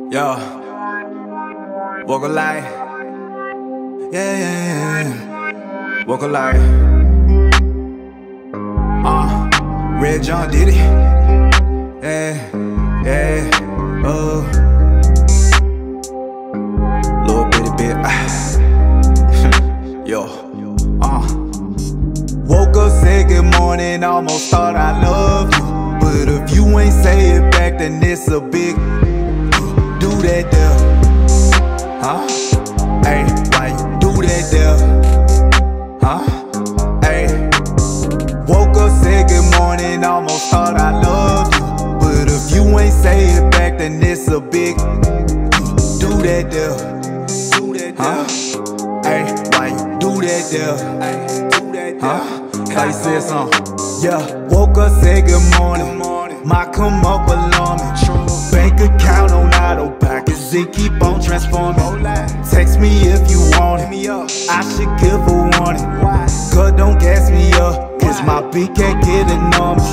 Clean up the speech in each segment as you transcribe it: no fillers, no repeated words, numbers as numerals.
Yo, walk a lie. Yeah. Walk a lie. Red Jon did it. Yeah. Oh, little bitty bit. Yo. Woke up, said good morning, almost thought I loved you. But if you ain't say it back, then it's a big do that there. Huh? Hey, why you do that there? Huh? Hey. Woke up, said good morning, almost thought I loved you. But if you ain't say it back, then it's a big do that there. Huh? Hey, why you do that there? Huh? How you said something? Yeah, woke up, said good morning. My come up alarming. Bank account on autobot, cause it keep on transforming. Text me if you want it. I should give a warning. God, don't gas me up, cause my beat can't get enormous.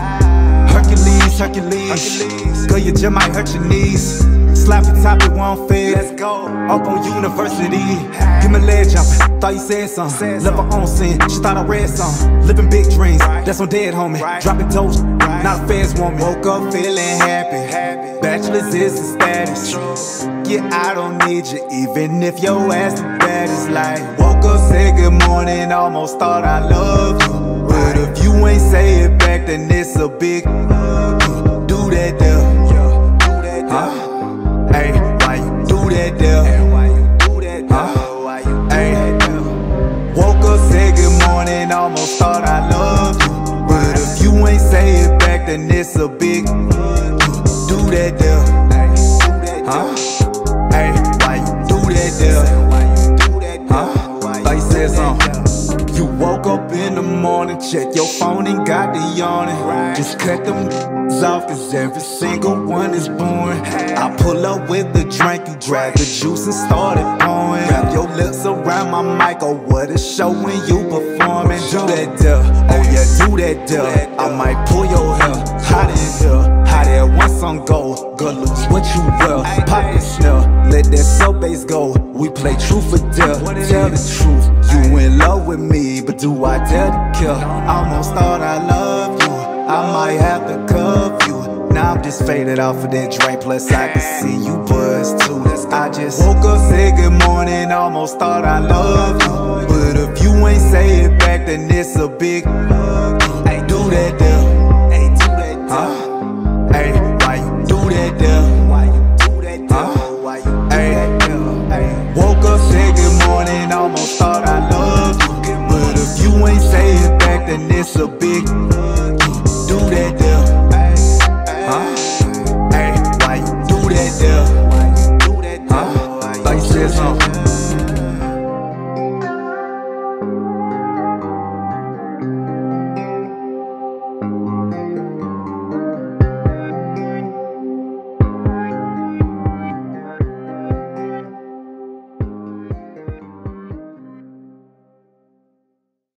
Hercules, girl, your gym might hurt your knees. Slap the top, it won't fade. Let's go. Up on university. Give me leg jumping. Thought you said something. Left her on sin. She thought I read something. Living big dreams. That's on dead, homie. Dropping toast. Not a fast woman. Woke up feeling happy. Bachelor's is the status. Yeah, I don't need you, even if your ass the baddest. Like, woke up, said good morning. Almost thought I loved you. But if you ain't say it back, then it's a big do that there. Huh? Hey, why you do that there? Huh? Hey, woke up, said good morning, almost thought I loved you. But if you ain't say it back, then it's a big do that there. Huh? Hey, why you do that there? Huh? Thought you said something. You woke up in the morning, check your phone and got the yawning. Just cut them off, cause every single one is boring. I pull up with the drink, you drag the juice and started pouring. Wrap your lips around my mic, oh what a show when you performing. Do that there, oh yeah, do that there. I might pull your hair, hot in here, hot air, one song go. Good looks, what you wear, pop it snare, let that sub bass go. We play truth or dare, tell the truth. You in love with me, but do I dare to kill? Almost thought I loved you, I might have to cuff you. Now I'm just faded off of that drink, plus I can see you buzz too. I just woke up, said good morning, almost thought I loved you. But if you ain't say it back, then it's a big do that there. Huh? Hey, why you do that there? Huh? Hey, woke up, said good morning, almost thought I loved you. But if you ain't say it back, then it's a big do that there. Huh? Hey, why you do that there? Huh? Thought you said something.